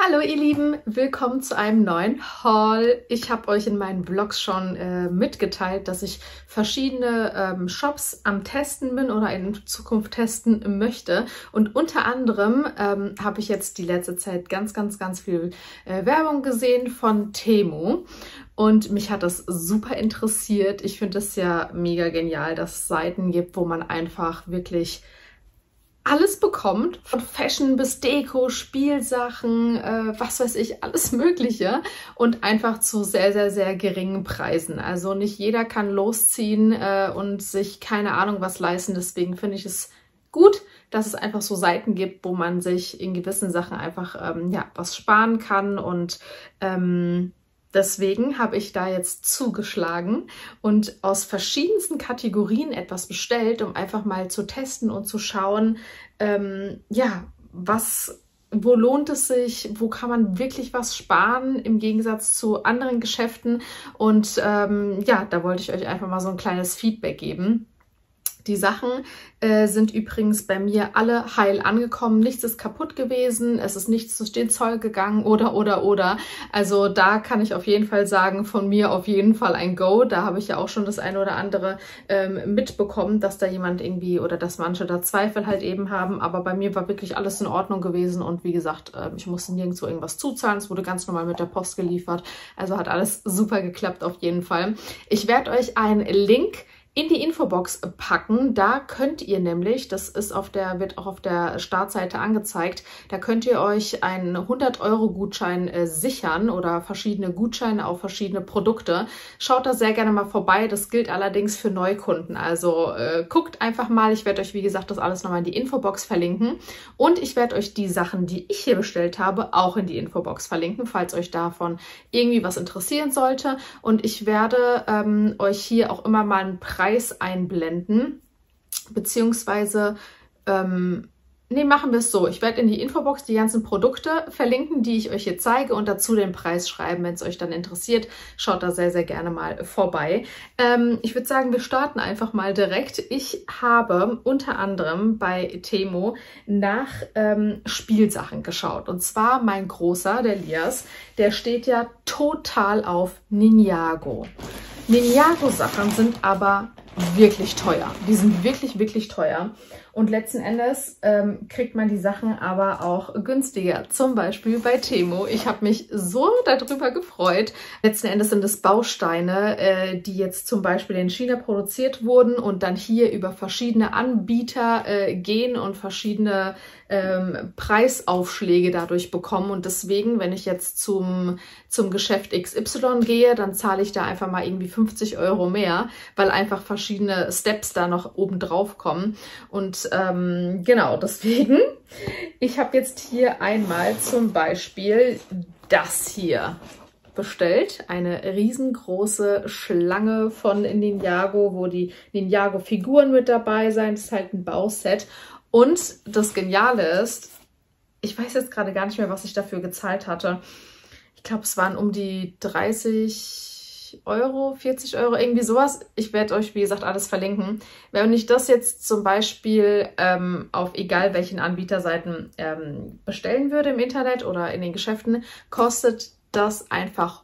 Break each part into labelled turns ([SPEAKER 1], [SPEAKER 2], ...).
[SPEAKER 1] Hallo ihr Lieben, willkommen zu einem neuen Haul. Ich habe euch in meinen Vlogs schon mitgeteilt, dass ich verschiedene Shops am Testen bin oder in Zukunft testen möchte. Und unter anderem habe ich jetzt die letzte Zeit ganz viel Werbung gesehen von Temu. Und mich hat das super interessiert. Ich finde es ja mega genial, dass es Seiten gibt, wo man einfach wirklich alles bekommt, von Fashion bis Deko, Spielsachen, was weiß ich, alles Mögliche und einfach zu sehr geringen Preisen. Also nicht jeder kann losziehen und sich keine Ahnung was leisten. Deswegen finde ich es gut, dass es einfach so Seiten gibt, wo man sich in gewissen Sachen einfach was sparen kann und deswegen habe ich da jetzt zugeschlagen und aus verschiedensten Kategorien etwas bestellt, um einfach mal zu testen und zu schauen, wo lohnt es sich, wo kann man wirklich was sparen im Gegensatz zu anderen Geschäften. Und da wollte ich euch einfach mal so ein kleines Feedback geben. Die Sachen sind übrigens bei mir alle heil angekommen. Nichts ist kaputt gewesen, es ist nichts durch den Zoll gegangen oder. Also da kann ich auf jeden Fall sagen, von mir auf jeden Fall ein Go. Da habe ich ja auch schon das eine oder andere mitbekommen, dass da jemand irgendwie oder dass manche da Zweifel halt eben haben. Aber bei mir war wirklich alles in Ordnung gewesen und wie gesagt, ich musste nirgendwo irgendwas zuzahlen. Es wurde ganz normal mit der Post geliefert. Also hat alles super geklappt auf jeden Fall. Ich werde euch einen Link in die Infobox packen. Da könnt ihr nämlich, das ist wird auch auf der Startseite angezeigt, da könnt ihr euch einen 100-Euro-Gutschein sichern oder verschiedene Gutscheine auf verschiedene Produkte. Schaut da sehr gerne mal vorbei. Das gilt allerdings für Neukunden. Also guckt einfach mal. Ich werde euch, wie gesagt, das alles nochmal in die Infobox verlinken. Und ich werde euch die Sachen, die ich hier bestellt habe, auch in die Infobox verlinken, falls euch davon irgendwie was interessieren sollte. Und ich werde euch hier auch immer mal einen Preis einblenden, beziehungsweise, machen wir es so. Ich werde in die Infobox die ganzen Produkte verlinken, die ich euch hier zeige und dazu den Preis schreiben, wenn es euch dann interessiert. Schaut da sehr gerne mal vorbei. Ich würde sagen, wir starten einfach mal direkt. Ich habe unter anderem bei Temu nach Spielsachen geschaut. Und zwar mein Großer, der Lias, der steht ja total auf Ninjago. Ninjago-Sachen sind aber wirklich teuer. Die sind wirklich teuer. Und letzten Endes kriegt man die Sachen aber auch günstiger. Zum Beispiel bei Temu. Ich habe mich so darüber gefreut. Letzten Endes sind es Bausteine, die jetzt zum Beispiel in China produziert wurden und dann hier über verschiedene Anbieter gehen und verschiedene Preisaufschläge dadurch bekommen. Und deswegen, wenn ich jetzt zum Geschäft XY gehe, dann zahle ich da einfach mal irgendwie 50 Euro mehr, weil einfach verschiedene Steps da noch oben drauf kommen. Und genau, deswegen, ich habe jetzt hier einmal zum Beispiel das hier bestellt. Eine riesengroße Schlange von Ninjago, wo die Ninjago-Figuren mit dabei sind. Das ist halt ein Bauset. Und das Geniale ist, ich weiß jetzt gerade gar nicht mehr, was ich dafür gezahlt hatte. Ich glaube, es waren um die 30 Euro, 40 Euro, irgendwie sowas. Ich werde euch, wie gesagt, alles verlinken. Wenn ich das jetzt zum Beispiel auf egal welchen Anbieterseiten bestellen würde im Internet oder in den Geschäften, kostet das einfach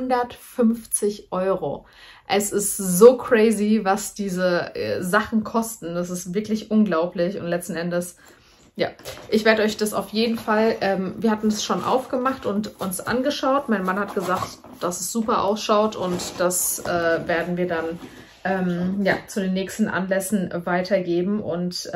[SPEAKER 1] 150 Euro. Es ist so crazy, was diese Sachen kosten. Das ist wirklich unglaublich und letzten Endes, ja, ich werde euch das auf jeden Fall, wir hatten es schon aufgemacht und uns angeschaut. Mein Mann hat gesagt, dass es super ausschaut und das werden wir dann zu den nächsten Anlässen weitergeben und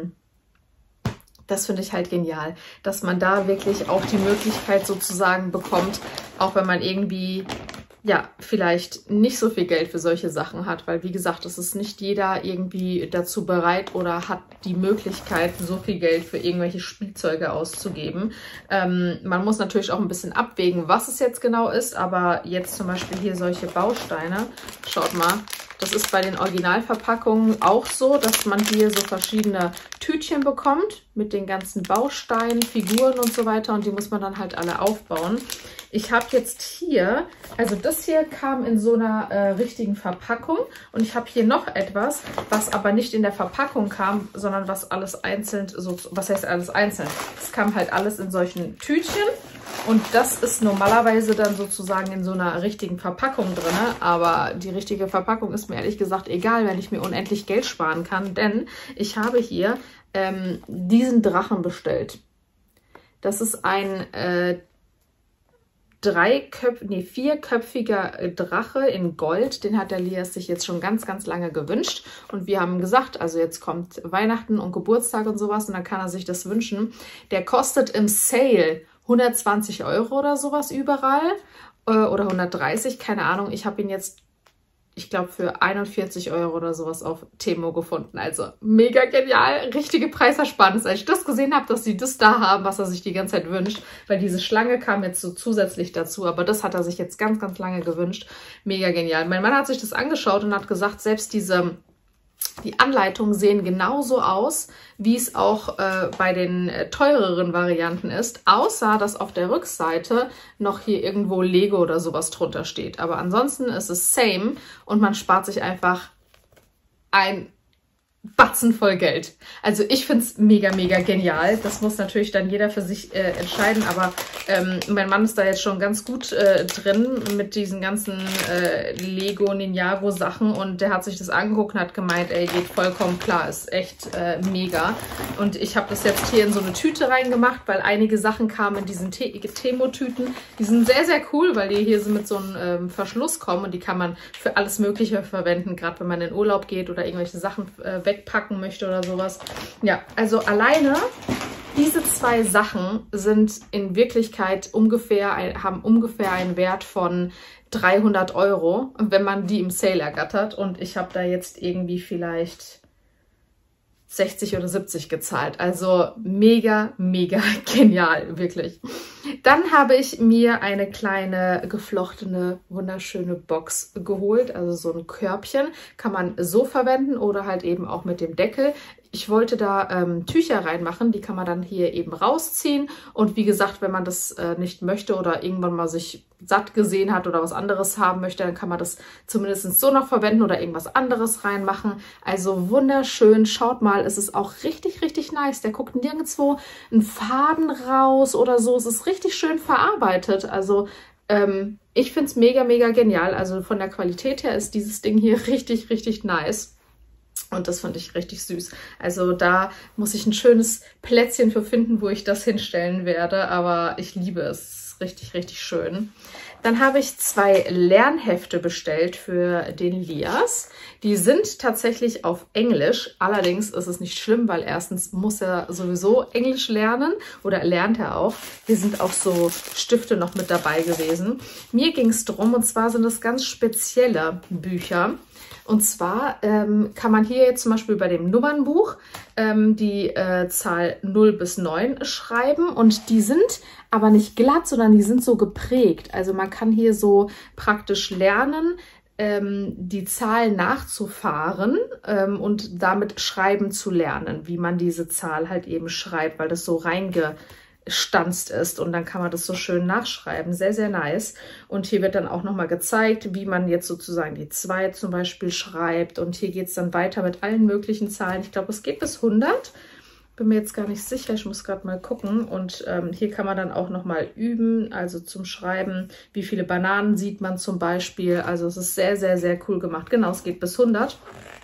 [SPEAKER 1] das finde ich halt genial, dass man da wirklich auch die Möglichkeit sozusagen bekommt, auch wenn man irgendwie vielleicht nicht so viel Geld für solche Sachen hat, weil wie gesagt, es ist nicht jeder irgendwie dazu bereit oder hat die Möglichkeit, so viel Geld für irgendwelche Spielzeuge auszugeben. Man muss natürlich auch ein bisschen abwägen, was es jetzt genau ist, aber jetzt zum Beispiel hier solche Bausteine, schaut mal, das ist bei den Originalverpackungen auch so, dass man hier so verschiedene Tütchen bekommt mit den ganzen Bausteinen, Figuren und so weiter und die muss man dann halt alle aufbauen. Ich habe jetzt hier, also das hier kam in so einer richtigen Verpackung und ich habe hier noch etwas, was aber nicht in der Verpackung kam, sondern was alles einzeln, was heißt alles einzeln? Es kam halt alles in solchen Tütchen Und das ist normalerweise dann sozusagen in so einer richtigen Verpackung drin. Aber die richtige Verpackung ist mir ehrlich gesagt egal, wenn ich mir unendlich Geld sparen kann. Denn ich habe hier diesen Drachen bestellt. Das ist ein vierköpfiger Drache in Gold. Den hat der Lias sich jetzt schon ganz, ganz lange gewünscht. Und wir haben gesagt, also jetzt kommt Weihnachten und Geburtstag und sowas und dann kann er sich das wünschen. Der kostet im Sale 120 € oder sowas überall. Oder 130, keine Ahnung. Ich habe ihn jetzt, ich glaube, für 41 € oder sowas auf Temu gefunden. Also mega genial, richtige Preisersparnis. Als ich das gesehen habe, dass sie das da haben, was er sich die ganze Zeit wünscht, weil diese Schlange kam jetzt so zusätzlich dazu, aber das hat er sich jetzt ganz, ganz lange gewünscht. Mega genial. Mein Mann hat sich das angeschaut und hat gesagt, selbst die Anleitungen sehen genauso aus, wie es auch bei den teureren Varianten ist, außer dass auf der Rückseite noch hier irgendwo Lego oder sowas drunter steht. Aber ansonsten ist es same und man spart sich einfach ein Batzen voll Geld. Also ich finde es mega, mega genial. Das muss natürlich dann jeder für sich entscheiden, aber mein Mann ist da jetzt schon ganz gut drin mit diesen ganzen Lego, Ninjago Sachen und der hat sich das angeguckt und hat gemeint, ey, geht vollkommen klar, ist echt mega. Und ich habe das jetzt hier in so eine Tüte reingemacht, weil einige Sachen kamen in diesen Temu-Tüten. Die sind sehr, sehr cool, weil die hier so mit so einem Verschluss kommen und die kann man für alles Mögliche verwenden, gerade wenn man in Urlaub geht oder irgendwelche Sachen wegpacken möchte oder sowas. Ja, also alleine diese zwei Sachen sind in Wirklichkeit haben ungefähr einen Wert von 300 €, wenn man die im Sale ergattert. Und ich habe da jetzt irgendwie vielleicht 60 oder 70 gezahlt. Also mega, mega genial, wirklich. Dann habe ich mir eine kleine geflochtene, wunderschöne Box geholt. Also so ein Körbchen kann man so verwenden oder halt eben auch mit dem Deckel. Ich wollte da Tücher reinmachen, die kann man dann hier eben rausziehen. Und wie gesagt, wenn man das nicht möchte oder irgendwann mal sich satt gesehen hat oder was anderes haben möchte, dann kann man das zumindest so noch verwenden oder irgendwas anderes reinmachen. Also wunderschön. Schaut mal, es ist auch richtig, richtig nice. Der guckt nirgendwo einen Faden raus oder so. Es ist richtig schön verarbeitet. Also ich finde es mega, mega genial. Also von der Qualität her ist dieses Ding hier richtig, richtig nice. Und das fand ich richtig süß. Also da muss ich ein schönes Plätzchen für finden, wo ich das hinstellen werde. Aber ich liebe es. Richtig, richtig schön. Dann habe ich 2 Lernhefte bestellt für den Lias. Die sind tatsächlich auf Englisch. Allerdings ist es nicht schlimm, weil erstens muss er sowieso Englisch lernen oder lernt er auch. Hier sind auch so Stifte noch mit dabei gewesen. Mir ging es drum, und zwar sind das ganz spezielle Bücher. Und zwar kann man hier jetzt zum Beispiel bei dem Nummernbuch die Zahl 0 bis 9 schreiben und die sind aber nicht glatt, sondern die sind so geprägt. Also man kann hier so praktisch lernen, die Zahl nachzufahren und damit schreiben zu lernen, wie man diese Zahl halt eben schreibt, weil das so reingestanzt ist und dann kann man das so schön nachschreiben. Sehr, sehr nice. Und hier wird dann auch nochmal gezeigt, wie man jetzt sozusagen die 2 zum Beispiel schreibt. Und hier geht es dann weiter mit allen möglichen Zahlen. Ich glaube, es geht bis 100. Bin mir jetzt gar nicht sicher, ich muss gerade mal gucken. Und hier kann man dann auch nochmal üben, also zum Schreiben, wie viele Bananen sieht man zum Beispiel. Also es ist sehr, sehr, sehr cool gemacht. Genau, es geht bis 100.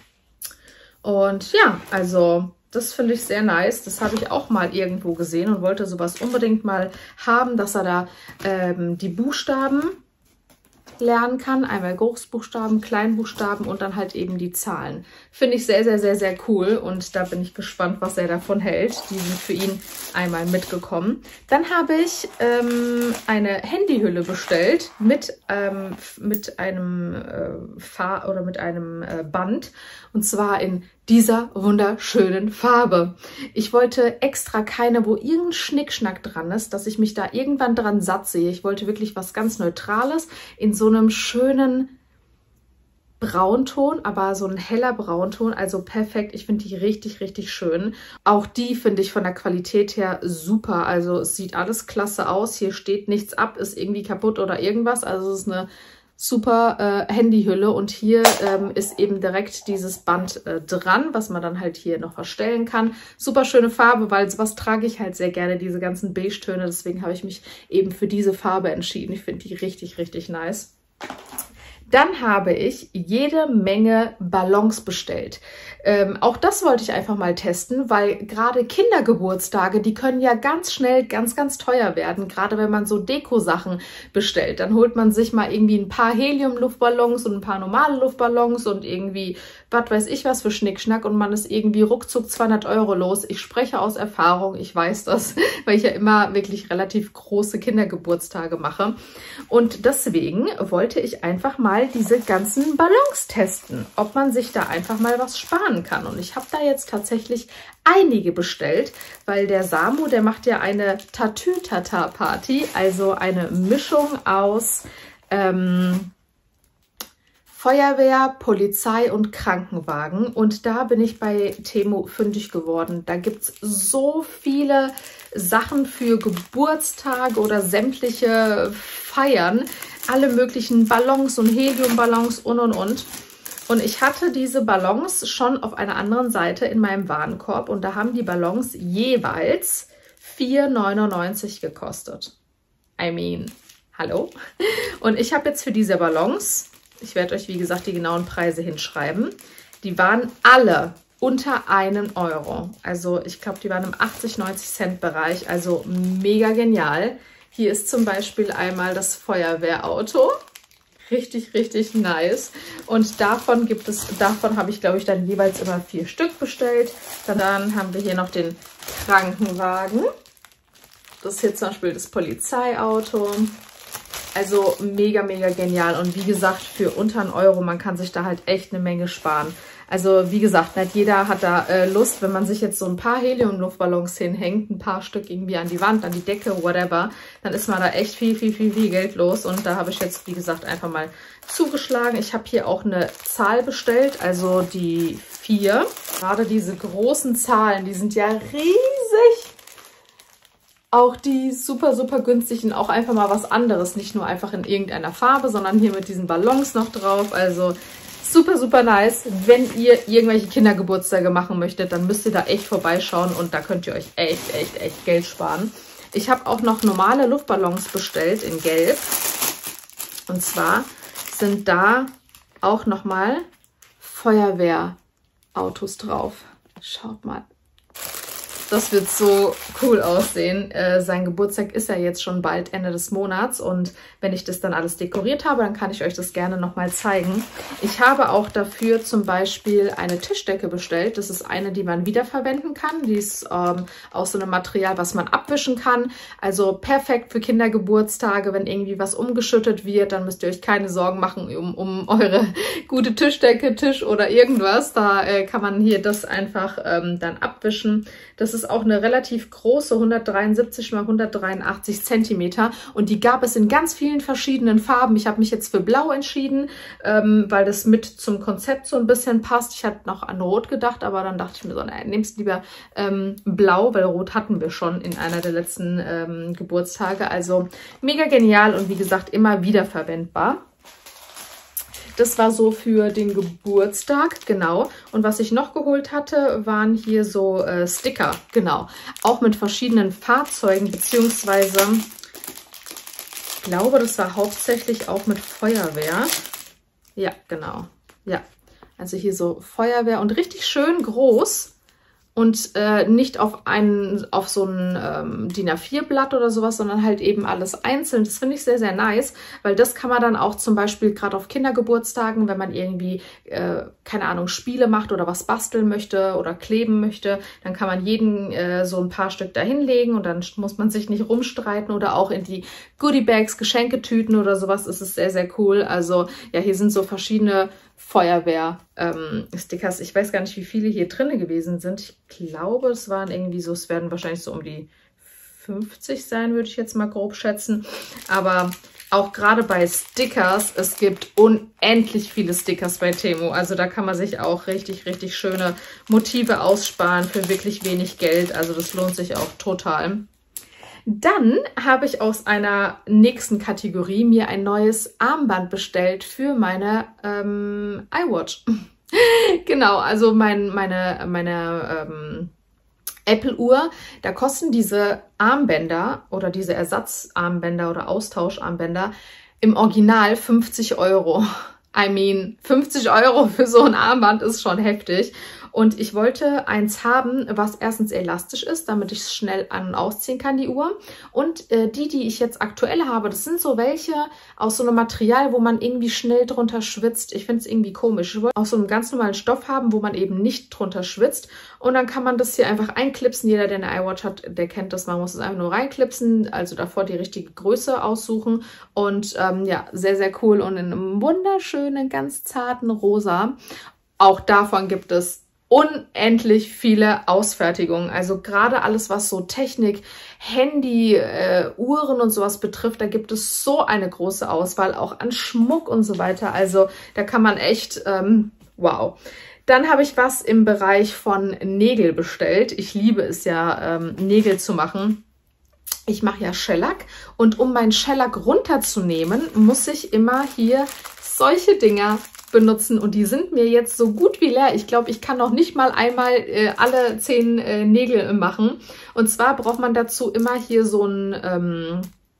[SPEAKER 1] Und ja, also das finde ich sehr nice. Das habe ich auch mal irgendwo gesehen und wollte sowas unbedingt mal haben, dass er da die Buchstaben lernen kann. Einmal Großbuchstaben, Kleinbuchstaben und dann halt eben die Zahlen. Finde ich sehr, sehr, sehr, sehr cool und da bin ich gespannt, was er davon hält. Die sind für ihn einmal mitgekommen. Dann habe ich eine Handyhülle bestellt mit einem Band und zwar in dieser wunderschönen Farbe. Ich wollte extra keine, wo irgendein Schnickschnack dran ist, dass ich mich da irgendwann dran satt sehe. Ich wollte wirklich was ganz Neutrales in so einem schönen Braunton, aber so ein heller Braunton, also perfekt. Ich finde die richtig, richtig schön. Auch die finde ich von der Qualität her super. Also es sieht alles klasse aus. Hier steht nichts ab, ist irgendwie kaputt oder irgendwas. Also es ist eine super Handyhülle und hier ist eben direkt dieses Band dran, was man dann halt hier noch verstellen kann. Super schöne Farbe, weil sowas trage ich halt sehr gerne, diese ganzen Beige-Töne. Deswegen habe ich mich eben für diese Farbe entschieden. Ich finde die richtig, richtig nice. Dann habe ich jede Menge Ballons bestellt. Auch das wollte ich einfach mal testen, weil gerade Kindergeburtstage, die können ja ganz schnell ganz, ganz teuer werden. Gerade wenn man so Deko-Sachen bestellt. Dann holt man sich mal irgendwie ein paar Helium-Luftballons und ein paar normale Luftballons und irgendwie, was weiß ich was für Schnickschnack und man ist irgendwie ruckzuck 200 € los. Ich spreche aus Erfahrung, ich weiß das, weil ich ja immer wirklich relativ große Kindergeburtstage mache. Und deswegen wollte ich einfach mal diese ganzen Ballons testen, ob man sich da einfach mal was sparen kann. Und ich habe da jetzt tatsächlich einige bestellt, weil der Samu, der macht ja eine Tatütata-Party, also eine Mischung aus Feuerwehr, Polizei und Krankenwagen. Und da bin ich bei Temu fündig geworden. Da gibt es so viele Sachen für Geburtstage oder sämtliche Feiern. Alle möglichen Ballons und Heliumballons und. Und ich hatte diese Ballons schon auf einer anderen Seite in meinem Warenkorb. Und da haben die Ballons jeweils 4,99 € gekostet. I mean, hallo? Und ich habe jetzt für diese Ballons... Ich werde euch, wie gesagt, die genauen Preise hinschreiben. Die waren alle unter 1 €. Also ich glaube, die waren im 80-90 Cent Bereich. Also mega genial. Hier ist zum Beispiel einmal das Feuerwehrauto. Richtig, richtig nice. Und davon habe ich, glaube ich, dann jeweils immer 4 Stück bestellt. Dann haben wir hier noch den Krankenwagen. Das ist hier zum Beispiel das Polizeiauto. Also mega, mega genial und wie gesagt, für unter 1 €, man kann sich da halt echt eine Menge sparen. Also wie gesagt, nicht jeder hat da Lust, wenn man sich jetzt so ein paar Helium-Luftballons hinhängt, ein paar Stück irgendwie an die Wand, an die Decke, whatever, dann ist man da echt viel Geld los und da habe ich jetzt, wie gesagt, einfach mal zugeschlagen. Ich habe hier auch eine Zahl bestellt, also die 4. Gerade diese großen Zahlen, die sind ja riesig. Auch die super, super günstig und auch einfach mal was anderes. Nicht nur einfach in irgendeiner Farbe, sondern hier mit diesen Ballons noch drauf. Also super, super nice. Wenn ihr irgendwelche Kindergeburtstage machen möchtet, dann müsst ihr da echt vorbeischauen und da könnt ihr euch echt Geld sparen. Ich habe auch noch normale Luftballons bestellt in Gelb. Und zwar sind da auch nochmal Feuerwehrautos drauf. Schaut mal. Das wird so cool aussehen. Sein Geburtstag ist ja jetzt schon bald Ende des Monats und wenn ich das dann alles dekoriert habe, dann kann ich euch das gerne nochmal zeigen. Ich habe auch dafür zum Beispiel eine Tischdecke bestellt. Das ist eine, die man wiederverwenden kann. Die ist aus so einem Material, was man abwischen kann. Also perfekt für Kindergeburtstage. Wenn irgendwie was umgeschüttet wird, dann müsst ihr euch keine Sorgen machen um eure gute Tischdecke, Tisch oder irgendwas. Da kann man hier das einfach dann abwischen. Das ist auch eine relativ große, 173 x 183 Zentimeter und die gab es in ganz vielen verschiedenen Farben. Ich habe mich jetzt für Blau entschieden, weil das mit zum Konzept so ein bisschen passt. Ich hatte noch an Rot gedacht, aber dann dachte ich mir so, nein, nehmst lieber Blau, weil Rot hatten wir schon in einer der letzten Geburtstage. Also mega genial und wie gesagt, immer wiederverwendbar. Das war so für den Geburtstag, genau. Und was ich noch geholt hatte, waren hier so Sticker, genau. Auch mit verschiedenen Fahrzeugen, beziehungsweise, ich glaube, das war hauptsächlich auch mit Feuerwehr. Ja, genau. Ja, also hier so Feuerwehr und richtig schön groß. Und nicht auf so ein DIN A4-Blatt oder sowas, sondern halt eben alles einzeln. Das finde ich sehr, sehr nice, weil das kann man dann auch zum Beispiel gerade auf Kindergeburtstagen, wenn man irgendwie, keine Ahnung, Spiele macht oder was basteln möchte oder kleben möchte, dann kann man jeden so ein paar Stück da hinlegen und dann muss man sich nicht rumstreiten oder auch in die Goodiebags, Geschenketüten oder sowas. Das ist sehr, sehr cool. Also ja, hier sind so verschiedene Feuerwehr-Stickers. Ich weiß gar nicht, wie viele hier drin gewesen sind. Ich glaube, es waren irgendwie so, es werden wahrscheinlich so um die 50 sein, würde ich jetzt mal grob schätzen. Aber auch gerade bei Stickers, es gibt unendlich viele Stickers bei Temu. Also da kann man sich auch richtig, richtig schöne Motive aussparen für wirklich wenig Geld. Also das lohnt sich auch total. Dann habe ich aus einer nächsten Kategorie mir ein neues Armband bestellt für meine iWatch. Genau, also meine Apple-Uhr, da kosten diese Armbänder oder diese Ersatzarmbänder oder Austauscharmbänder im Original 50 Euro. I mean, 50 Euro für so ein Armband ist schon heftig. Und ich wollte eins haben, was erstens elastisch ist, damit ich es schnell an- und ausziehen kann, die Uhr. Und die ich jetzt aktuell habe, das sind so welche aus so einem Material, wo man irgendwie schnell drunter schwitzt. Ich finde es irgendwie komisch. Ich wollte auch so einen ganz normalen Stoff haben, wo man eben nicht drunter schwitzt. Und dann kann man das hier einfach einklipsen. Jeder, der eine iWatch hat, der kennt das. Man muss es einfach nur reinklipsen, also davor die richtige Größe aussuchen. Und ja, sehr, sehr cool und in einem wunderschönen, ganz zarten Rosa. Auch davon gibt es unendlich viele Ausfertigungen. Also gerade alles, was so Technik, Handy, Uhren und sowas betrifft, da gibt es so eine große Auswahl, auch an Schmuck und so weiter. Also da kann man echt, wow. Dann habe ich was im Bereich von Nägel bestellt. Ich liebe es ja, Nägel zu machen. Ich mache ja Shellac und um meinen Shellac runterzunehmen, muss ich immer hier solche Dinger benutzen und die sind mir jetzt so gut wie leer. Ich glaube, ich kann noch nicht mal einmal alle 10 Nägel machen. Und zwar braucht man dazu immer hier so ein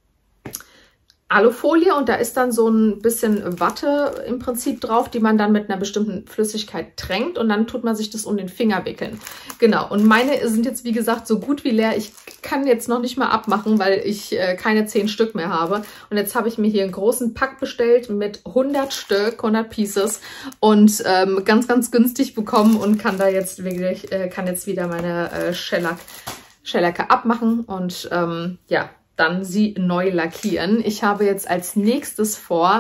[SPEAKER 1] Alufolie und da ist dann so ein bisschen Watte im Prinzip drauf, die man dann mit einer bestimmten Flüssigkeit tränkt und dann tut man sich das um den Finger wickeln. Genau, und meine sind jetzt wie gesagt so gut wie leer. Ich kann jetzt noch nicht mal abmachen, weil ich keine 10 Stück mehr habe. Und jetzt habe ich mir hier einen großen Pack bestellt mit 100 Stück, 100 Pieces und ganz, ganz günstig bekommen und kann da jetzt wirklich, kann jetzt wieder meine Shellacke abmachen und ja, dann sie neu lackieren. Ich habe jetzt als nächstes vor,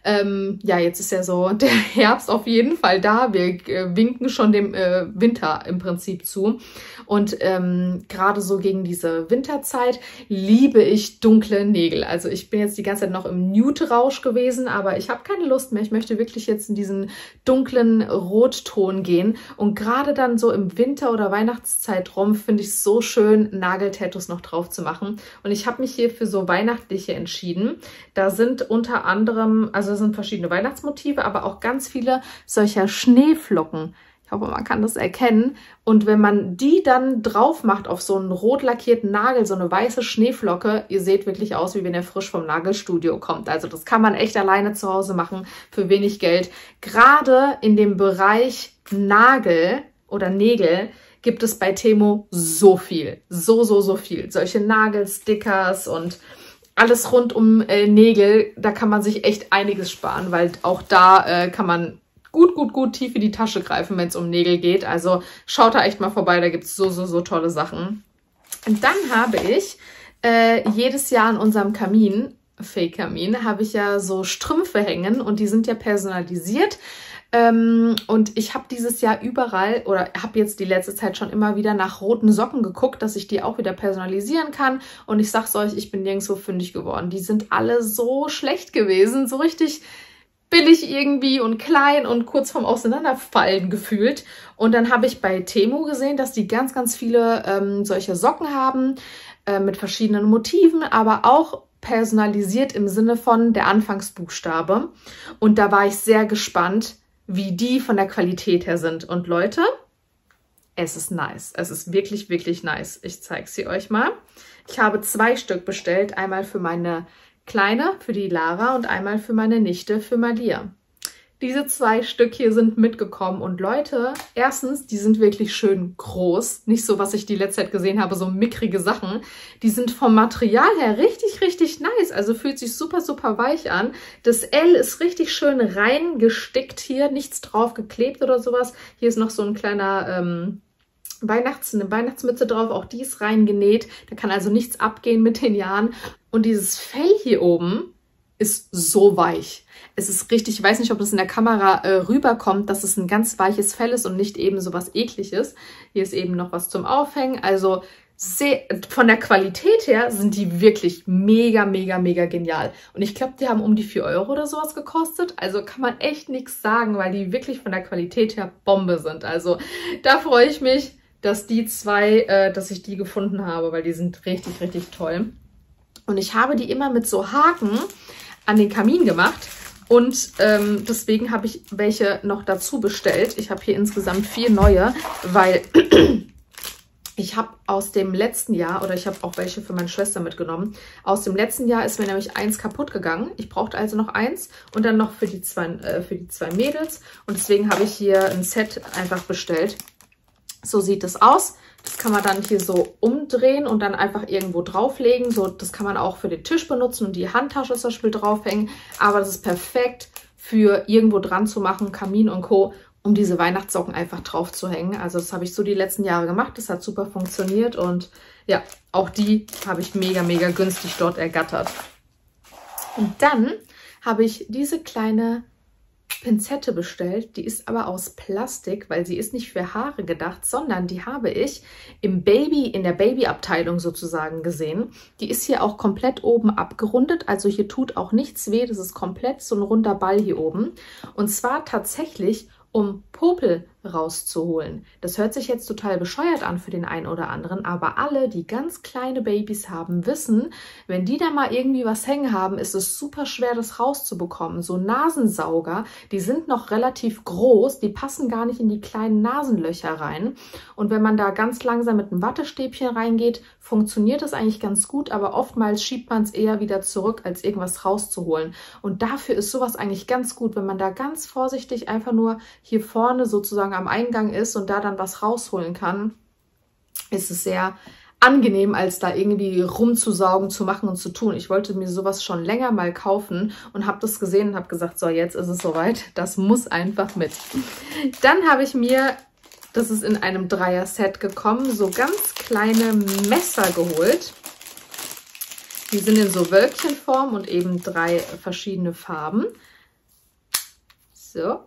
[SPEAKER 1] ja, jetzt ist ja so der Herbst auf jeden Fall da. Wir winken schon dem Winter im Prinzip zu. Und gerade so gegen diese Winterzeit liebe ich dunkle Nägel. Also ich bin jetzt die ganze Zeit noch im Nude-Rausch gewesen, aber ich habe keine Lust mehr. Ich möchte wirklich jetzt in diesen dunklen Rotton gehen. Und gerade dann so im Winter- oder Weihnachtszeit rum finde ich es so schön, Nageltattoos noch drauf zu machen. Und ich habe mich hier für so weihnachtliche entschieden. Da sind unter anderem, also sind verschiedene Weihnachtsmotive, aber auch ganz viele solcher Schneeflocken. Ich hoffe, man kann das erkennen. Und wenn man die dann drauf macht auf so einen rot lackierten Nagel, so eine weiße Schneeflocke, ihr seht wirklich aus, wie wenn ihr frisch vom Nagelstudio kommt. Also das kann man echt alleine zu Hause machen für wenig Geld. Gerade in dem Bereich Nagel oder Nägel gibt es bei Temo so viel. So viel. Solche Nagelstickers und alles rund um Nägel, da kann man sich echt einiges sparen, weil auch da kann man gut tief in die Tasche greifen, wenn es um Nägel geht. Also schaut da echt mal vorbei, da gibt es so tolle Sachen. Und dann habe ich jedes Jahr an unserem Kamin, Fake-Kamin, habe ich ja so Strümpfe hängen und die sind ja personalisiert. Und ich habe dieses Jahr überall oder habe jetzt die letzte Zeit schon immer wieder nach roten Socken geguckt, dass ich die auch wieder personalisieren kann. Und ich sag's euch, ich bin nirgendwo fündig geworden. Die sind alle so schlecht gewesen, so richtig billig irgendwie und klein und kurz vorm Auseinanderfallen gefühlt. Und dann habe ich bei Temu gesehen, dass die ganz viele solche Socken haben mit verschiedenen Motiven, aber auch personalisiert im Sinne von der Anfangsbuchstabe. Und da war ich sehr gespannt, wie die von der Qualität her sind. Und Leute, es ist nice. Es ist wirklich nice. Ich zeige sie euch mal. Ich habe 2 Stück bestellt. Einmal für meine Kleine, für die Lara und einmal für meine Nichte, für Malia. Diese 2 Stück hier sind mitgekommen und Leute, erstens, die sind wirklich schön groß. Nicht so, was ich die letzte Zeit gesehen habe, so mickrige Sachen. Die sind vom Material her richtig nice. Also fühlt sich super weich an. Das L ist richtig schön reingestickt hier, nichts drauf geklebt oder sowas. Hier ist noch so ein kleiner eine Weihnachtsmütze drauf, auch die ist reingenäht. Da kann also nichts abgehen mit den Jahren. Und dieses Fell hier oben ist so weich. Es ist richtig, ich weiß nicht, ob das in der Kamera rüberkommt, dass es ein ganz weiches Fell ist und nicht eben so was Ekliges. Hier ist eben noch was zum Aufhängen. Also von der Qualität her sind die wirklich mega genial. Und ich glaube, die haben um die 4 Euro oder sowas gekostet. Also kann man echt nichts sagen, weil die wirklich von der Qualität her Bombe sind. Also da freue ich mich. dass dass ich die gefunden habe, weil die sind richtig, richtig toll. Und ich habe die immer mit so Haken an den Kamin gemacht. Und deswegen habe ich welche noch dazu bestellt. Ich habe hier insgesamt 4 neue, weil ich habe aus dem letzten Jahr, oder ich habe auch welche für meine Schwester mitgenommen, aus dem letzten Jahr ist mir nämlich eins kaputt gegangen. Ich brauchte also noch eins und dann noch für die zwei Mädels. Und deswegen habe ich hier ein Set einfach bestellt. So sieht es aus. Das kann man dann hier so umdrehen und dann einfach irgendwo drauflegen. So, das kann man auch für den Tisch benutzen und die Handtasche zum Beispiel draufhängen. Aber das ist perfekt für irgendwo dran zu machen, Kamin und Co., um diese Weihnachtssocken einfach drauf zu hängen. Also das habe ich so die letzten Jahre gemacht. Das hat super funktioniert und ja, auch die habe ich mega, mega günstig dort ergattert. Und dann habe ich diese kleine Pinzette bestellt. Die ist aber aus Plastik, weil sie ist nicht für Haare gedacht, sondern die habe ich in der Babyabteilung sozusagen gesehen. Die ist hier auch komplett oben abgerundet, also hier tut auch nichts weh. Das ist komplett so ein runder Ball hier oben. Und zwar tatsächlich, um Popel rauszuholen. Das hört sich jetzt total bescheuert an für den einen oder anderen, aber alle, die ganz kleine Babys haben, wissen, wenn die da mal irgendwie was hängen haben, ist es super schwer, das rauszubekommen. So Nasensauger, die sind noch relativ groß, die passen gar nicht in die kleinen Nasenlöcher rein. Und wenn man da ganz langsam mit einem Wattestäbchen reingeht, funktioniert das eigentlich ganz gut, aber oftmals schiebt man es eher wieder zurück, als irgendwas rauszuholen. Und dafür ist sowas eigentlich ganz gut, wenn man da ganz vorsichtig einfach nur hier vorne sozusagen am Eingang ist und da dann was rausholen kann, ist es sehr angenehm, als da irgendwie rumzusaugen, zu machen und zu tun. Ich wollte mir sowas schon länger mal kaufen und habe das gesehen und habe gesagt, so, jetzt ist es soweit, das muss einfach mit. Dann habe ich mir, das ist in einem Dreier-Set gekommen, so ganz kleine Messer geholt. Die sind in so Wölkchenform und eben 3 verschiedene Farben. So.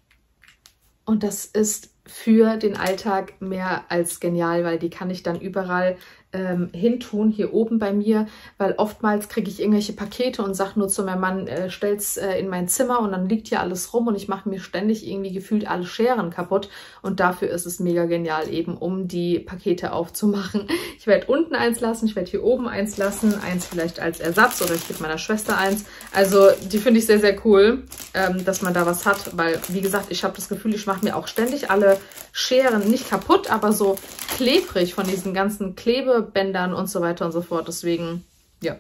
[SPEAKER 1] Und das ist für den Alltag mehr als genial, weil die kann ich dann überall hin tun, hier oben bei mir, weil oftmals kriege ich irgendwelche Pakete und sage nur zu meinem Mann, stell's in mein Zimmer und dann liegt hier alles rum und ich mache mir ständig irgendwie gefühlt alle Scheren kaputt und dafür ist es mega genial eben, um die Pakete aufzumachen. Ich werde unten eins lassen, ich werde hier oben eins lassen, eins vielleicht als Ersatz oder ich gebe meiner Schwester eins. Also die finde ich sehr, sehr cool, dass man da was hat, weil wie gesagt, ich habe das Gefühl, ich mache mir auch ständig alle Scheren nicht kaputt, aber so klebrig von diesen ganzen Klebebändern und so weiter und so fort. Deswegen, ja.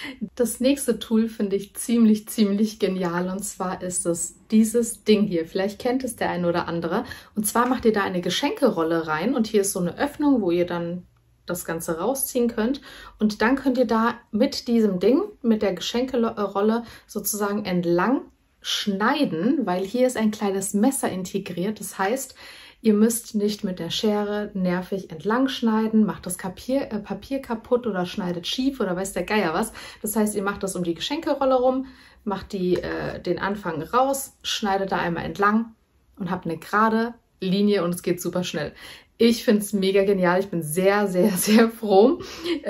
[SPEAKER 1] Das nächste Tool finde ich ziemlich, ziemlich genial. Und zwar ist es dieses Ding hier. Vielleicht kennt es der eine oder andere. Und zwar macht ihr da eine Geschenkerolle rein. Und hier ist so eine Öffnung, wo ihr dann das Ganze rausziehen könnt. Und dann könnt ihr da mit diesem Ding, mit der Geschenkerolle sozusagen entlang schneiden, weil hier ist ein kleines Messer integriert. Das heißt, ihr müsst nicht mit der Schere nervig entlang schneiden, macht das Papier kaputt oder schneidet schief oder weiß der Geier was. Das heißt, ihr macht das um die Geschenkerolle rum, macht den Anfang raus, schneidet da einmal entlang und habt eine gerade Linie und es geht super schnell. Ich finde es mega genial. Ich bin sehr, sehr, sehr froh,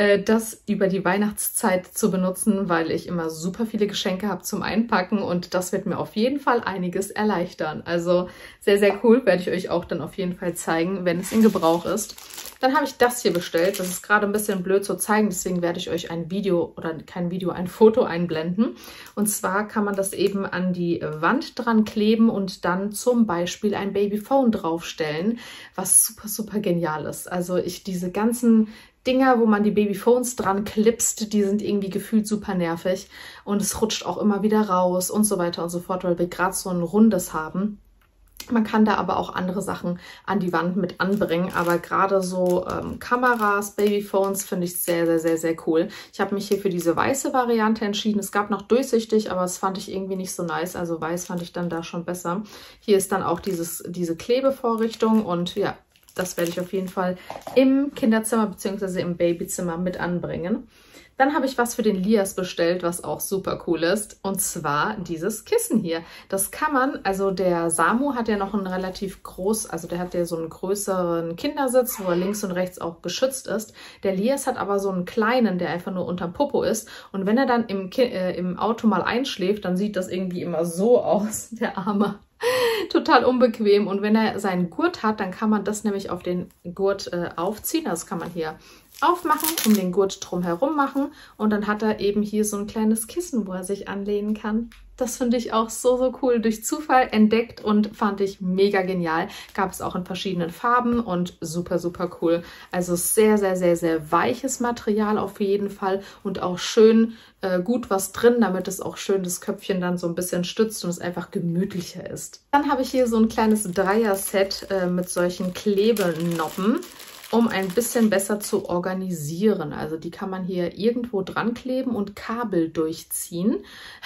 [SPEAKER 1] das über die Weihnachtszeit zu benutzen, weil ich immer super viele Geschenke habe zum Einpacken und das wird mir auf jeden Fall einiges erleichtern. Also sehr, sehr cool. Werde ich euch auch dann auf jeden Fall zeigen, wenn es in Gebrauch ist. Dann habe ich das hier bestellt. Das ist gerade ein bisschen blöd zu zeigen, deswegen werde ich euch ein Video oder kein Video, ein Foto einblenden. Und zwar kann man das eben an die Wand dran kleben und dann zum Beispiel ein Babyphone draufstellen, was super, super genial ist. Also diese ganzen Dinger, wo man die Babyphones dran klipst, die sind irgendwie gefühlt super nervig und es rutscht auch immer wieder raus und so weiter und so fort, weil wir gerade so ein rundes haben. Man kann da aber auch andere Sachen an die Wand mit anbringen, aber gerade so Kameras, Babyphones finde ich sehr, sehr, sehr, sehr cool. Ich habe mich hier für diese weiße Variante entschieden. Es gab noch durchsichtig, aber das fand ich irgendwie nicht so nice. Also weiß fand ich dann da schon besser. Hier ist dann auch diese Klebevorrichtung und ja, das werde ich auf jeden Fall im Kinderzimmer bzw. im Babyzimmer mit anbringen. Dann habe ich was für den Lias bestellt, was auch super cool ist. Und zwar dieses Kissen hier. Das kann man, also der Samu hat ja noch einen relativ also der hat ja so einen größeren Kindersitz, wo er links und rechts auch geschützt ist. Der Lias hat aber so einen kleinen, der einfach nur unterm Popo ist. Und wenn er dann im Auto mal einschläft, dann sieht das irgendwie immer so aus, der Arme. Total unbequem. Und wenn er seinen Gurt hat, dann kann man das nämlich auf den Gurt aufziehen. Das kann man hier aufmachen, um den Gurt drumherum machen. Und dann hat er eben hier so ein kleines Kissen, wo er sich anlehnen kann. Das finde ich auch so, so cool. Durch Zufall entdeckt und fand ich mega genial. Gab es auch in verschiedenen Farben und super, super cool. Also sehr, sehr, sehr, sehr weiches Material auf jeden Fall und auch schön gut was drin, damit es auch schön das Köpfchen dann so ein bisschen stützt und es einfach gemütlicher ist. Dann habe ich hier so ein kleines Dreier-Set mit solchen Klebenoppen, um ein bisschen besser zu organisieren. Also die kann man hier irgendwo dran kleben und Kabel durchziehen.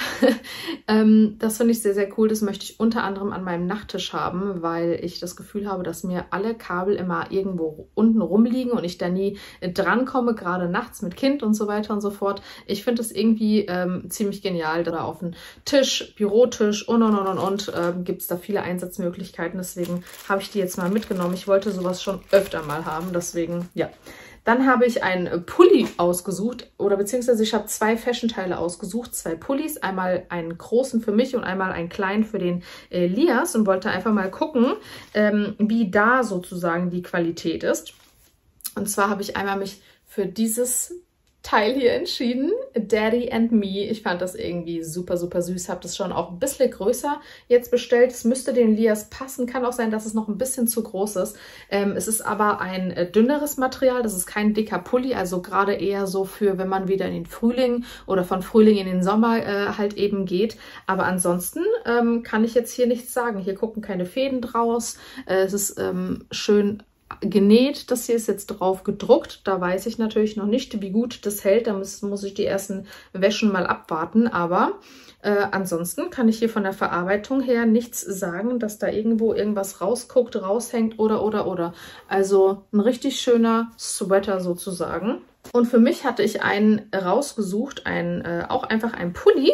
[SPEAKER 1] Das finde ich sehr, sehr cool. Das möchte ich unter anderem an meinem Nachttisch haben, weil ich das Gefühl habe, dass mir alle Kabel immer irgendwo unten rumliegen und ich da nie drankomme, gerade nachts mit Kind und so weiter und so fort. Ich finde das irgendwie ziemlich genial. Da auf dem Tisch, Bürotisch und gibt es da viele Einsatzmöglichkeiten. Deswegen habe ich die jetzt mal mitgenommen. Ich wollte sowas schon öfter mal haben. Deswegen, ja. Dann habe ich einen Pulli ausgesucht, oder beziehungsweise ich habe 2 Fashionteile ausgesucht, 2 Pullis, einmal einen großen für mich und einmal einen kleinen für den Lias und wollte einfach mal gucken, wie da sozusagen die Qualität ist. Und zwar habe ich einmal mich für dieses Teil hier entschieden, Daddy and Me. Ich fand das irgendwie super, super süß. Habe das schon auch ein bisschen größer jetzt bestellt. Es müsste den Lias passen. Kann auch sein, dass es noch ein bisschen zu groß ist. Es ist aber ein dünneres Material. Das ist kein dicker Pulli. Also gerade eher so für, wenn man wieder in den Frühling oder von Frühling in den Sommer halt eben geht. Aber ansonsten kann ich jetzt hier nichts sagen. Hier gucken keine Fäden draus. Es ist schön genäht. Das hier ist jetzt drauf gedruckt. Da weiß ich natürlich noch nicht, wie gut das hält. Da muss ich die ersten Wäschen mal abwarten. Aber ansonsten kann ich hier von der Verarbeitung her nichts sagen, dass da irgendwo irgendwas rausguckt, raushängt oder. Also ein richtig schöner Sweater sozusagen. Und für mich hatte ich einen rausgesucht, auch einfach ein Pulli.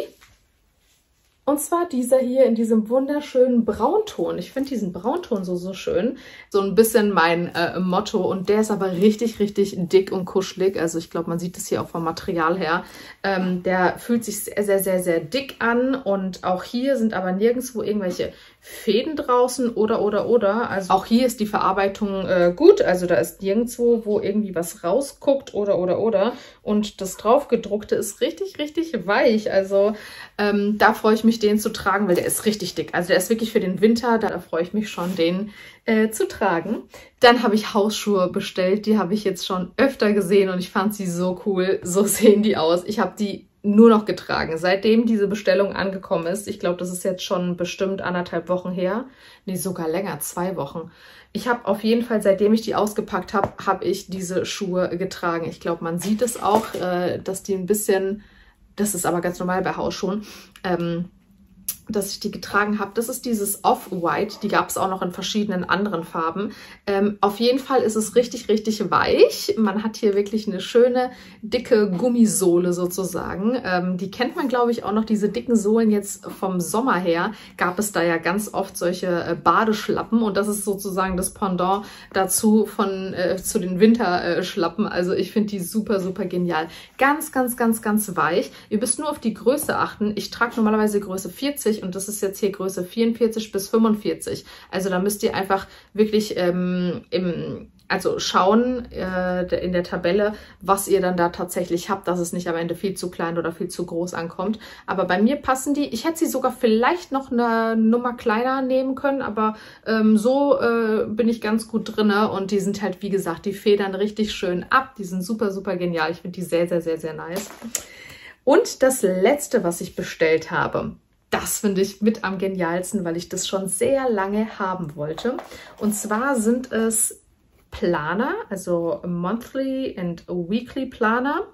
[SPEAKER 1] Und zwar dieser hier in diesem wunderschönen Braunton. Ich finde diesen Braunton so schön. So ein bisschen mein Motto. Und der ist aber richtig, richtig dick und kuschelig. Also ich glaube, man sieht das hier auch vom Material her. Der fühlt sich sehr, sehr, sehr, sehr dick an. Und auch hier sind aber nirgendwo irgendwelche Fäden draußen oder. Also auch hier ist die Verarbeitung gut. Also da ist nirgendwo, wo irgendwie was rausguckt oder. Und das draufgedruckte ist richtig, richtig weich. Also da freue ich mich, den zu tragen, weil der ist richtig dick. Also der ist wirklich für den Winter, da freue ich mich schon, den zu tragen. Dann habe ich Hausschuhe bestellt, die habe ich jetzt schon öfter gesehen und ich fand sie so cool. So sehen die aus. Ich habe die nur noch getragen, seitdem diese Bestellung angekommen ist. Ich glaube, das ist jetzt schon bestimmt 1,5 Wochen her. Nee, sogar länger, 2 Wochen. Ich habe auf jeden Fall, seitdem ich die ausgepackt habe, habe ich diese Schuhe getragen. Ich glaube, man sieht es auch, dass die ein bisschen... Das ist aber ganz normal bei Hausschuhen, dass ich die getragen habe. Das ist dieses Off-White. Die gab es auch noch in verschiedenen anderen Farben. Auf jeden Fall ist es richtig, richtig weich. Man hat hier wirklich eine schöne, dicke Gummisohle sozusagen. Die kennt man, glaube ich, auch noch, diese dicken Sohlen jetzt vom Sommer her. Gab es da ja ganz oft solche Badeschlappen und das ist sozusagen das Pendant dazu zu den Winterschlappen. Also ich finde die super, super genial. Ganz, ganz, ganz, ganz weich. Ihr müsst nur auf die Größe achten. Ich trage normalerweise Größe 40 und das ist jetzt hier Größe 44 bis 45. Also da müsst ihr einfach wirklich schauen in der Tabelle, was ihr dann da tatsächlich habt, dass es nicht am Ende viel zu klein oder viel zu groß ankommt. Aber bei mir passen die. Ich hätte sie sogar vielleicht noch eine Nummer kleiner nehmen können, aber so bin ich ganz gut drin und die sind halt, wie gesagt, die federn richtig schön ab. Die sind super, super genial. Ich finde die sehr, sehr, sehr, sehr nice. Und das letzte, was ich bestellt habe, das finde ich mit am genialsten, weil ich das schon sehr lange haben wollte. Und zwar sind es Planer, also Monthly and Weekly Planer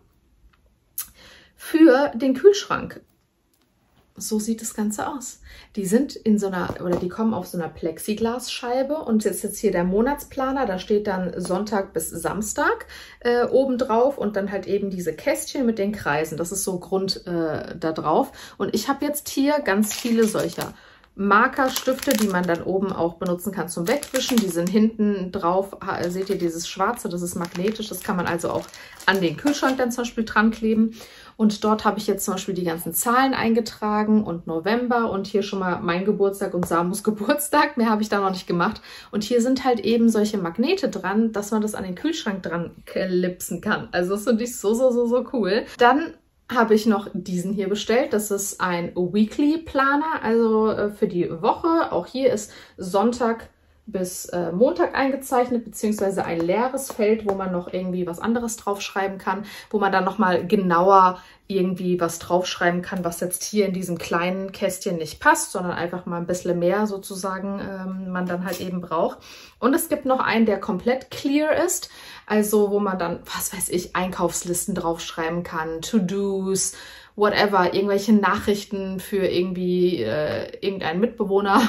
[SPEAKER 1] für den Kühlschrank. So sieht das Ganze aus. Die sind in so einer, oder die kommen auf so einer Plexiglasscheibe und jetzt hier der Monatsplaner, da steht dann Sonntag bis Samstag oben drauf und dann halt eben diese Kästchen mit den Kreisen. Das ist so Grund da drauf. Und ich habe jetzt hier ganz viele solcher Markerstifte, die man dann oben auch benutzen kann zum Wegwischen. Die sind hinten drauf, seht ihr dieses Schwarze, das ist magnetisch. Das kann man also auch an den Kühlschrank dann zum Beispiel dran kleben. Und dort habe ich jetzt zum Beispiel die ganzen Zahlen eingetragen und November und hier schon mal mein Geburtstag und Samus Geburtstag. Mehr habe ich da noch nicht gemacht. Und hier sind halt eben solche Magnete dran, dass man das an den Kühlschrank dran klipsen kann. Also das finde ich so cool. Dann habe ich noch diesen hier bestellt. Das ist ein Weekly Planner, also für die Woche. Auch hier ist Sonntag bis Montag eingezeichnet, beziehungsweise ein leeres Feld, wo man noch irgendwie was anderes draufschreiben kann, wo man dann nochmal genauer irgendwie was draufschreiben kann, was jetzt hier in diesem kleinen Kästchen nicht passt, sondern einfach mal ein bisschen mehr sozusagen man dann halt eben braucht. Und es gibt noch einen, der komplett clear ist, also wo man dann, was weiß ich, Einkaufslisten draufschreiben kann, To-Dos, whatever, irgendwelche Nachrichten für irgendwie irgendeinen Mitbewohner,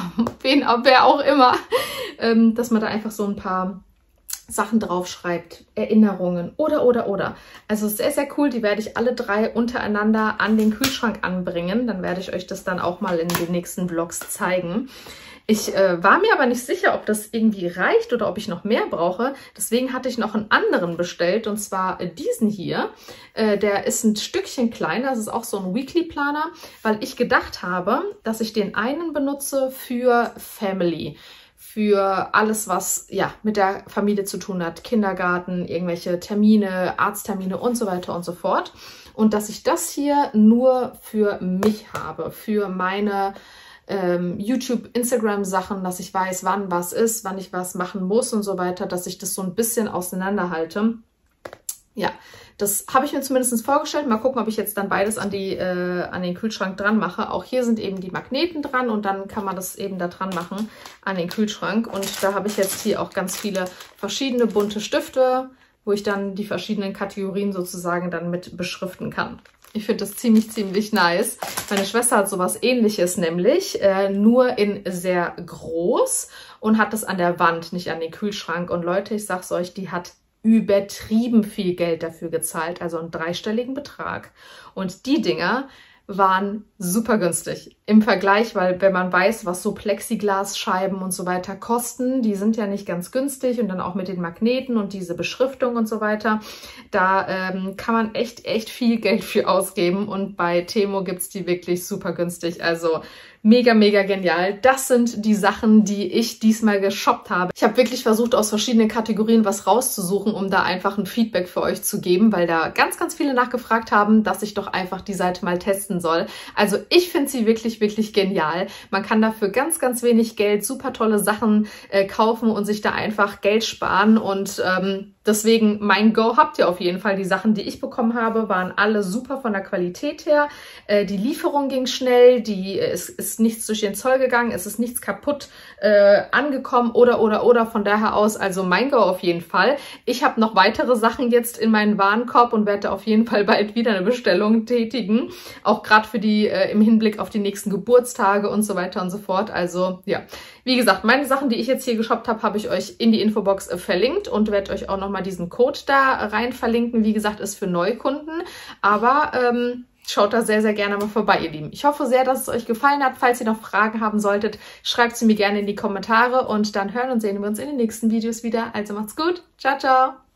[SPEAKER 1] wer auch immer, dass man da einfach so ein paar Sachen draufschreibt, Erinnerungen oder. Also sehr cool, die werde ich alle 3 untereinander an den Kühlschrank anbringen. Dann werde ich euch das dann auch mal in den nächsten Vlogs zeigen. Ich war mir aber nicht sicher, ob das irgendwie reicht oder ob ich noch mehr brauche. Deswegen hatte ich noch einen anderen bestellt, und zwar diesen hier. Der ist ein Stückchen kleiner, das ist auch so ein Weekly Planner, weil ich gedacht habe, dass ich den einen benutze für Family. Für alles, was ja mit der Familie zu tun hat, Kindergarten, irgendwelche Termine, Arzttermine und so weiter und so fort. Und dass ich das hier nur für mich habe, für meine YouTube, Instagram-Sachen, dass ich weiß, wann was ist, wann ich was machen muss und so weiter, dass ich das so ein bisschen auseinanderhalte. Ja, das habe ich mir zumindest vorgestellt. Mal gucken, ob ich jetzt dann beides an den Kühlschrank dran mache. Auch hier sind eben die Magneten dran und dann kann man das eben da dran machen an den Kühlschrank. Und da habe ich jetzt hier auch ganz viele verschiedene bunte Stifte, wo ich dann die verschiedenen Kategorien sozusagen dann mit beschriften kann. Ich finde das ziemlich nice. Meine Schwester hat sowas Ähnliches nämlich, nur in sehr groß und hat das an der Wand, nicht an den Kühlschrank. Und Leute, ich sag's euch, die hat übertrieben viel Geld dafür gezahlt, also einen 3-stelligen Betrag. Und die Dinger waren super günstig im Vergleich, weil wenn man weiß, was so Plexiglasscheiben und so weiter kosten, die sind ja nicht ganz günstig und dann auch mit den Magneten und diese Beschriftung und so weiter, da kann man echt viel Geld für ausgeben und bei Temo gibt's die wirklich super günstig, also mega genial. Das sind die Sachen, die ich diesmal geshoppt habe. Ich habe wirklich versucht, aus verschiedenen Kategorien was rauszusuchen, um da einfach ein Feedback für euch zu geben, weil da ganz viele nachgefragt haben, dass ich doch einfach die Seite mal testen soll. Also ich finde sie wirklich genial. Man kann dafür ganz wenig Geld super tolle Sachen kaufen und sich da einfach Geld sparen und deswegen mein Go habt ihr auf jeden Fall. Die Sachen, die ich bekommen habe, waren alle super von der Qualität her. Die Lieferung ging schnell, es ist nichts durch den Zoll gegangen, es ist nichts kaputt angekommen oder von daher aus, also mein Go auf jeden Fall. Ich habe noch weitere Sachen jetzt in meinen Warenkorb und werde auf jeden Fall bald wieder eine Bestellung tätigen. Auch gerade für die im Hinblick auf die nächsten Geburtstage und so weiter und so fort. Also ja, wie gesagt, meine Sachen, die ich jetzt hier geshoppt habe, habe ich euch in die Infobox verlinkt und werde euch auch nochmal diesen Code da rein verlinken. Wie gesagt, ist für Neukunden, aber schaut da sehr gerne mal vorbei, ihr Lieben. Ich hoffe sehr, dass es euch gefallen hat. Falls ihr noch Fragen haben solltet, schreibt sie mir gerne in die Kommentare und dann hören und sehen wir uns in den nächsten Videos wieder. Also macht's gut. Ciao.